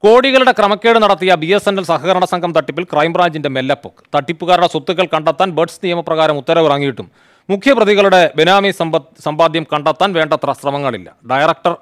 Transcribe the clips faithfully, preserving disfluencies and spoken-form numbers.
കോടികളുടെ ക്രമക്കേട് നടത്തിയ ബി എസ് എൻ എൽ സഹകരണ സംഘം തട്ടിപ്പിൽ ക്രൈംബ്രാഞ്ചിന്റെ മെല്ലപ്പൊക്ക്. തട്ടിപ്പുകാരുടെ സ്വത്തുക്കൾ കണ്ടെത്താൻ ബഡ്സ് നിയമപ്രകാരം ഉത്തരവിറങ്ങിയിട്ടും മുഖ്യപ്രതികളുടെ ബെനാമി സമ്പാദ്യം കണ്ടെത്താൻ വേണ്ടത്ര ശ്രമങ്ങളില്ല. ഡയറക്ടർ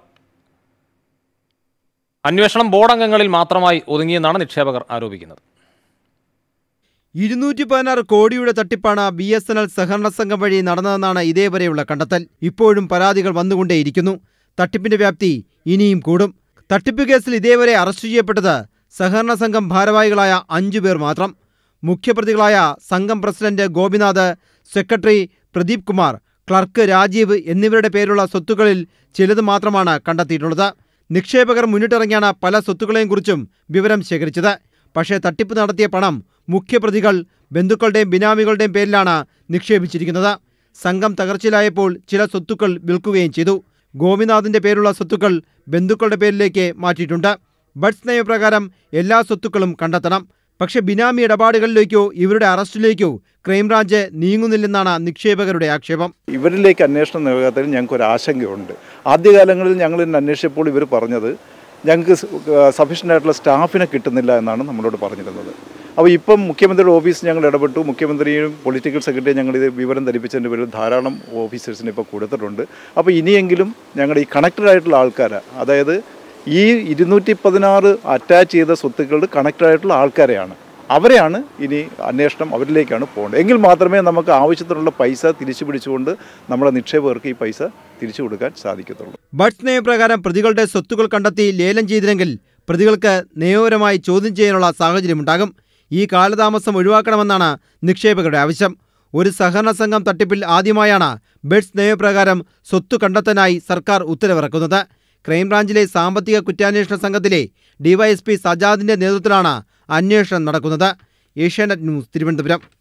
അന്വേഷണം ബോർഡംഗങ്ങളിൽ മാത്രമായി ഒതുങ്ങിയെന്നാണ് നിക്ഷേപകർ ആരോപിക്കുന്നത്. ഇരുന്നൂറ്റി പതിനാറ് കോടിയുടെ തട്ടിപ്പാണ് ബി എസ് എൻ എൽ സഹകരണ സംഘം വഴി നടന്നതെന്നാണ് ഇതേവരെയുള്ള കണ്ടെത്തൽ. ഇപ്പോഴും പരാതികൾ വന്നുകൊണ്ടേയിരിക്കുന്നു. തട്ടിപ്പിന്റെ വ്യാപ്തി ഇനിയും കൂടും. തട്ടിപ്പ് കേസിൽ ഇതേവരെ അറസ്റ്റ് ചെയ്യപ്പെട്ടത് സഹകരണ സംഘം ഭാരവാഹികളായ അഞ്ചു പേർ മാത്രം. മുഖ്യപ്രതികളായ സംഘം president Gopinath, secretary Pradeep Kumar, clerk Rajeev എന്നിവരുടെ പേരുള്ള സ്വത്തുക്കളിൽ ചിലത് മാത്രമാണ് കണ്ടെത്തിയിട്ടുള്ളത്. നിക്ഷേപകർ മുന്നിട്ടിറങ്ങിയാണ് പല സ്വത്തുക്കളെയും കുറിച്ചും വിവരം ശേഖരിച്ചത്. പക്ഷേ തട്ടിപ്പ് നടത്തിയ പണം മുഖ്യപ്രതികൾ, ബന്ധുക്കളുടെയും ബിനാമികളുടെയും പേരിലാണ് നിക്ഷേപിച്ചിരിക്കുന്നത്. സംഘം തകർച്ചയിലായപ്പോൾ ചില സ്വത്തുക്കൾ വിൽക്കുകയും ചെയ്തു. ഗോപിനാഥിന്റെ പേരുള്ള സ്വത്തുക്കൾ ബന്ധുക്കളുടെ പേരിലേക്ക് മാറ്റിയിട്ടുണ്ട്. ബഡ്സ് നയപ്രകാരം എല്ലാ സ്വത്തുക്കളും കണ്ടെത്തണം. പക്ഷേ ബിനാമി ഇടപാടുകളിലേക്കോ ഇവരുടെ അറസ്റ്റിലേക്കോ ക്രൈംബ്രാഞ്ച് നീങ്ങുന്നില്ലെന്നാണ് നിക്ഷേപകരുടെ ആക്ഷേപം. ഇവരിലേക്ക് അന്വേഷണം നൽകാത്തതിൽ ഞങ്ങൾക്ക് ഒരു ആശങ്കയുണ്ട്. ആദ്യകാലങ്ങളിൽ ഞങ്ങൾ ഇന്ന് അന്വേഷിച്ചപ്പോൾ ഇവർ പറഞ്ഞത് ഞങ്ങൾക്ക് സഫീഷ്യൻ്റ് ആയിട്ടുള്ള സ്റ്റാഫിനെ കിട്ടുന്നില്ല എന്നാണ് നമ്മളോട് പറഞ്ഞിരുന്നത്. അപ്പോൾ ഇപ്പം മുഖ്യമന്ത്രിയുടെ ഓഫീസ് ഞങ്ങൾ ഇടപെട്ടു. മുഖ്യമന്ത്രിയും പൊളിറ്റിക്കൽ സെക്രട്ടറിയും ഞങ്ങൾ ഇത് വിവരം ധരിപ്പിച്ചതിൻ്റെ പേരിൽ ധാരാളം ഓഫീസേഴ്സിന് ഇപ്പോൾ കൊടുത്തിട്ടുണ്ട്. അപ്പോൾ ഇനിയെങ്കിലും ഞങ്ങളുടെ ഈ കണക്റ്റഡ് ആയിട്ടുള്ള ആൾക്കാർ, അതായത് ഈ ഇരുന്നൂറ്റി പതിനാറ് അറ്റാച്ച് ചെയ്ത സ്വത്തുക്കളുടെ കണക്റ്റഡ് ആയിട്ടുള്ള ആൾക്കാരെയാണ്, അവരെയാണ് ഇനി അന്വേഷണം അവരിലേക്കാണ് പോകേണ്ടത്. എങ്കിൽ മാത്രമേ നമുക്ക് ആവശ്യത്തിനുള്ള പൈസ തിരിച്ചു പിടിച്ചുകൊണ്ട് നമ്മുടെ നിക്ഷേപകർക്ക് ഈ പൈസ തിരിച്ചു കൊടുക്കാൻ സാധിക്കത്തുള്ളൂ. ബഡ്സ് നയപ്രകാരം പ്രതികളുടെ സ്വത്തുക്കൾ കണ്ടെത്തി ലേലം ചെയ്തില്ലെങ്കിൽ പ്രതികൾക്ക് നിയമപരമായി ചോദ്യം ചെയ്യാനുള്ള സാഹചര്യമുണ്ടാകും. ഈ കാലതാമസം ഒഴിവാക്കണമെന്നാണ് നിക്ഷേപകരുടെ ആവശ്യം. ഒരു സഹകരണ സംഘം തട്ടിപ്പിൽ ആദ്യമായാണ് ബഡ്സ് നയപ്രകാരം സ്വത്ത് കണ്ടെത്താനായി സർക്കാർ ഉത്തരവിറക്കുന്നത്. ക്രൈംബ്രാഞ്ചിലെ സാമ്പത്തിക കുറ്റാന്വേഷണ സംഘത്തിലെ ഡിവൈഎസ്പി സജാദിന്റെ നേതൃത്വത്തിലാണ് അന്വേഷണം നടക്കുന്നത്. ഏഷ്യാനെറ്റ് ന്യൂസ്, തിരുവനന്തപുരം.